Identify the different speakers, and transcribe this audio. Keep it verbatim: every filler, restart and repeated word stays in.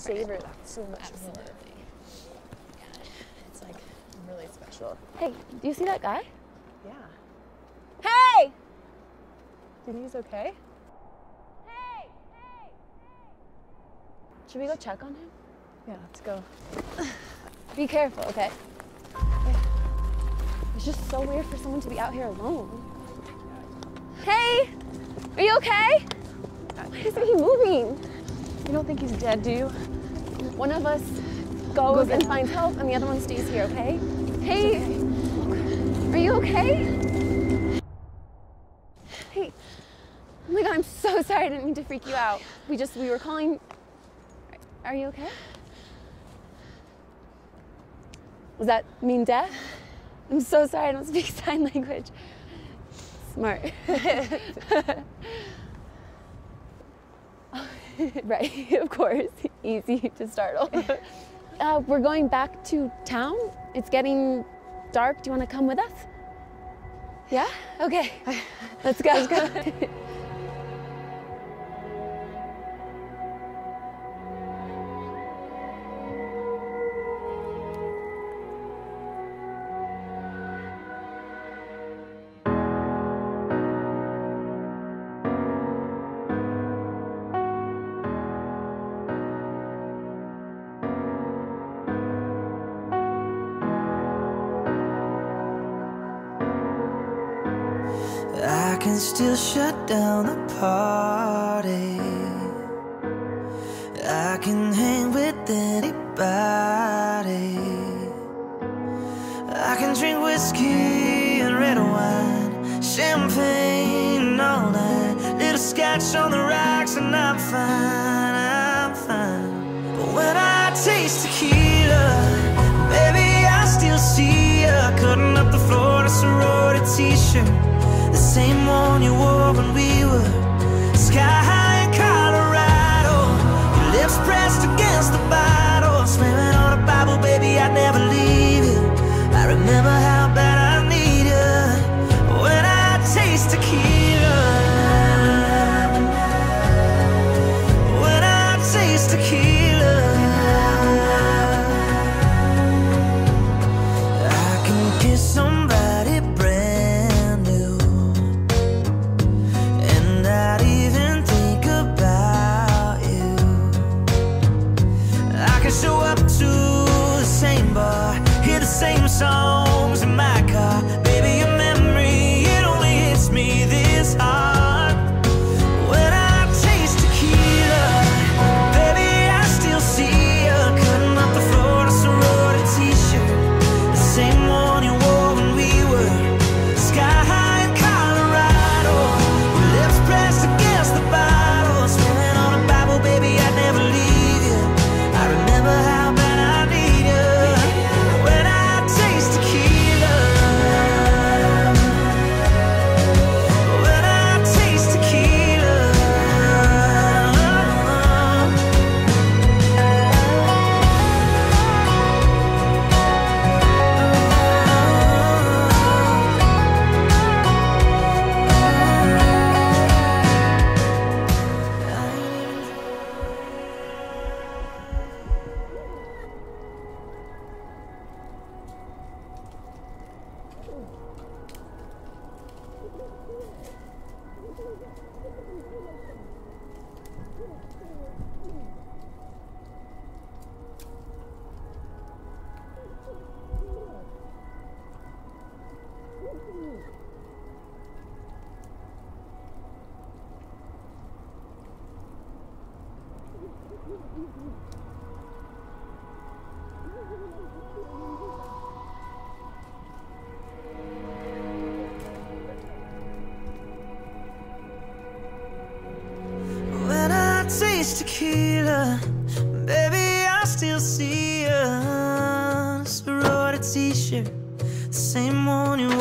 Speaker 1: savor that so much
Speaker 2: Absolutely.
Speaker 1: more.
Speaker 2: Yeah, it's like really special.
Speaker 3: Hey, do you see that guy?
Speaker 1: Yeah.
Speaker 3: Hey!
Speaker 1: Do you think he's okay?
Speaker 3: Hey! Hey! Should we go check on him?
Speaker 1: Yeah, let's go.
Speaker 3: Be careful, okay? It's just so weird for someone to be out here alone. Hey! Are you okay? Why isn't he moving?
Speaker 1: You don't think he's dead, do you?
Speaker 3: One of us goes
Speaker 1: Go
Speaker 3: and
Speaker 1: get
Speaker 3: finds help, and the other one stays here, okay? Hey! Are you okay? Hey! Oh my god, I'm so sorry. I didn't mean to freak you out. We just, we were calling. Are you okay? Does that mean death? I'm so sorry, I don't speak sign language. Smart. Right, of course. Easy to startle. uh, we're going back to town. It's getting dark. Do you want to come with us? Yeah? Okay. Let's go. Let's go.
Speaker 4: I can still shut down the party. I can hang with anybody. I can drink whiskey and red wine, champagne all night, little scotch on the rocks, and I'm fine, I'm fine. But when I taste tequila, baby, I still see ya cutting up the floor in a sorority t-shirt, the same one you wore when we were sky high in Colorado. Your lips pressed against the bottle, slamming on a Bible, baby, I'd never leave you. I remember how bad I need you when I taste tequila. When I taste tequila, I can kiss somebody brand new and not even think about you. I can show up to the same bar, hear the same songs in my car. Baby, your memory, it only hits me this hard. When I taste tequila, baby, I still see you cutting up the floor in a sorority t-shirt, the same one you wore when we were sky high in Colorado. Your lips pressed against the bottle, swimming on a Bible, baby, I'd never leave you. I remember how bad I need you when I taste tequila. When I taste tequila. When I taste tequila, baby, I still see you. Sorority t-shirt, the same one you